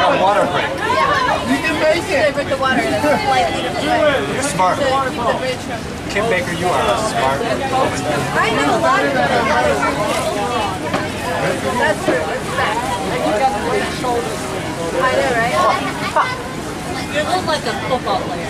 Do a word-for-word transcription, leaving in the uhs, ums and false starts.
a water break. You can make it. With the water in a slightly different way. You're smart. Kim Baker, you are smart. I know a lot of them. That's true. It's fact. And you got the big shoulders. I know, right? You look like a football player.